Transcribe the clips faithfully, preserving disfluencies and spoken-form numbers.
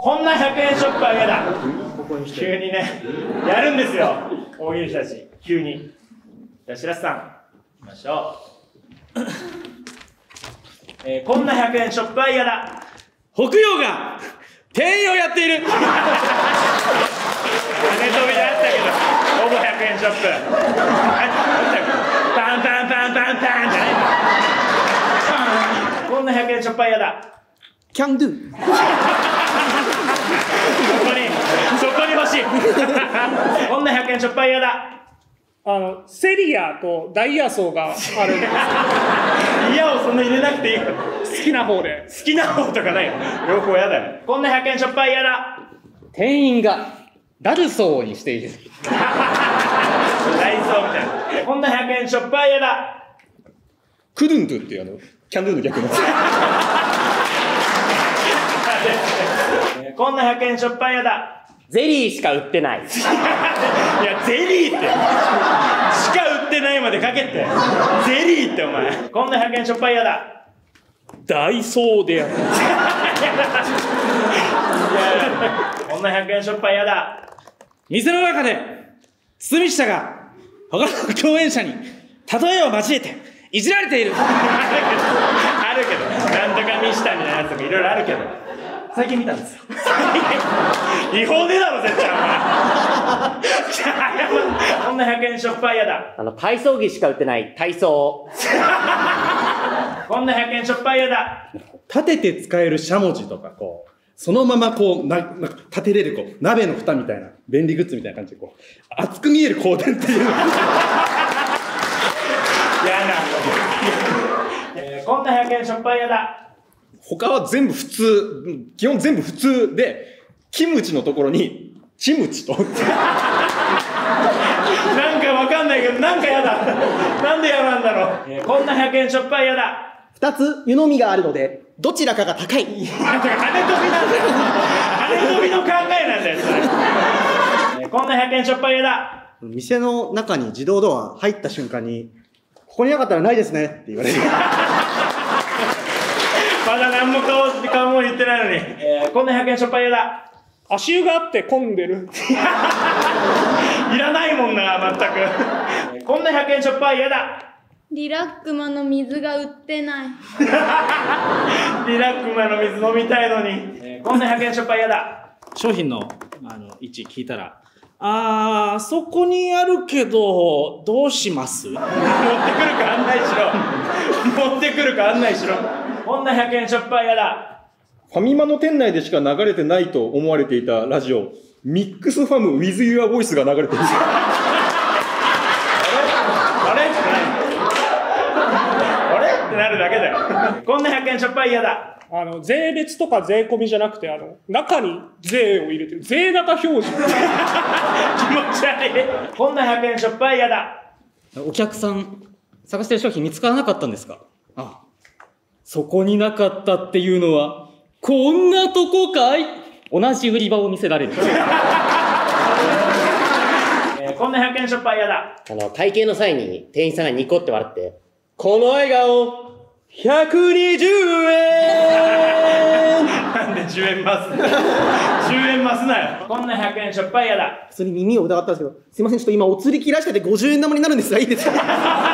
こんなひゃくえんショップは嫌だ。急にね、やるんですよ、大喜利たち、急に。じゃあ、白洲さん、行きましょう。えー、こんなひゃくえんショップは嫌だ。 北洋が店員をやっている。 跳ね飛びであったけど、ほぼひゃくえんショップ。パンパンパンパンパンじゃないの。こんなひゃくえんショップは嫌だ。 キャンドゥ。 そこに、そこに欲しい。こんなひゃくえんショップは嫌だ。 あの、セリアとダイヤソーがあるんです。 嫌をそんな入れなくていいよ。 好きな方で。 好きな方とかないよ。両方嫌だよ。こんなひゃくえんショップは嫌だ。 店員がダルソーにしている。 ダイソーみたいな。こんなひゃくえんショップは嫌だ。 クドゥンドゥっていうあの、キャンドゥの逆の。 こんなひゃくえんショップは嫌だ。 ゼリーしか売ってない。 いや、ゼリーって。しか売ってないまでかけて。ゼリーってお前。こんなひゃくえんショップは嫌だ。 ダイソーでやる。 いやこんなひゃくえんショップは嫌だ。 店の中で堤下が他の共演者に例えを交えていじられている。 あるけど、なんとか見したみたいなやつもいろいろあるけど。 最近見たんですよ。 違法でだろ絶対お前。こんなひゃくえんショップは嫌だ。 あの体操着しか売ってない体操。 こんなひゃくえんショップは嫌だ。 立てて使えるしゃもじとか、こう、そのままこう、な、なんか立てれる、こう、鍋の蓋みたいな、便利グッズみたいな感じで、こう、熱く見える香典っていう。 嫌な。えー、こんなひゃくえんショップは嫌だ。 他は全部普通、基本全部普通で、キムチのところに、チムチと。 なんかわかんないけど、なんか嫌だ。なんで嫌なんだろう。えー、こんなひゃくえんショップは嫌だ。 二つ湯飲みがあるので、どちらかが高い。 跳ね飛びなんだよ。跳ね飛びの考えなんだよ、それ。えー、こんなひゃくえんショップは嫌だ。 店の中に自動ドア入った瞬間に、ここになかったらないですねって言われる。 まだ何も顔、顔も言ってないのに。えー、こんなひゃくえんショップは嫌だ。 足湯があって混んでる。 いらないもんな、まったく。こんなひゃくえんショップは嫌だ。 リラックマの水が売ってない。 リラックマの水飲みたいのに。えー、こんなひゃくえんショップは嫌だ。 商品のあの位置聞いたら、あー、そこにあるけど、どうします？ 持ってくるか案内しろ。持ってくるか案内しろ。こんなひゃくえんショップは嫌だ。 ファミマの店内でしか流れてないと思われていたラジオ、ミックスファム with your voice が流れてる。あれあれって何？あれってなるだけだよ。こんなひゃくえんショップは嫌だ。 あの、税別とか税込みじゃなくて、あの、中に税を入れてる。税高表示。 気持ち悪い。こんなひゃくえんショップは嫌だ。 お客さん、探してる商品見つからなかったんですか？ああ。そこになかったっていうのは、こんなとこかい？同じ売り場を見せられる。 えー、こんなひゃくえんショップは嫌だ。 あの、会計の際に店員さんがニコって笑って、この笑顔、ひゃくにじゅうえんなんでじゅうえん増すじゅうえん増すなよ。こんなひゃくえんショップは嫌だ。 普通に耳を疑ったんですけど、すいません、ちょっと今お釣り切らしててごじゅうえん玉になるんですが、いいですか？ 絶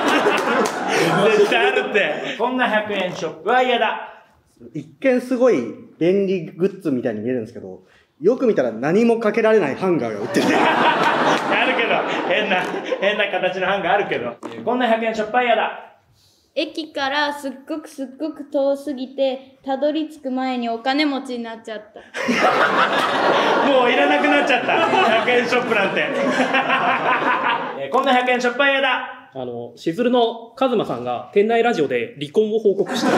対あるって。こんなひゃくえんショップは嫌だ。 一見すごい便利グッズみたいに見えるんですけど、よく見たら何もかけられないハンガーが売ってる。 あるけど、変な、変な形のハンガーあるけど。こんなひゃくえんショップは嫌だ。 駅からすっごくすっごく遠すぎて、たどり着く前にお金持ちになっちゃった。 もういらなくなっちゃった。ひゃくえんショップなんて。こんなひゃくえんショップは嫌だ。 あの、しずるのカズマさんが店内ラジオで離婚を報告した。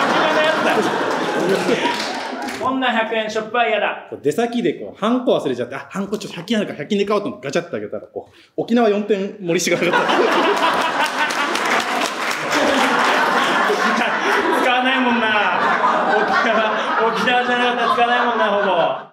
こんなひゃくえんショップは嫌だ。 出先でこう、ハンコ忘れちゃって、あ、ハンコちょっとひゃく均あるからひゃく均で買おうと思ってガチャってあげたら、こう、沖縄よんてん盛りしがなかった。 使わないもんな。沖縄、沖縄じゃなかったら使わないもんな、ほぼ。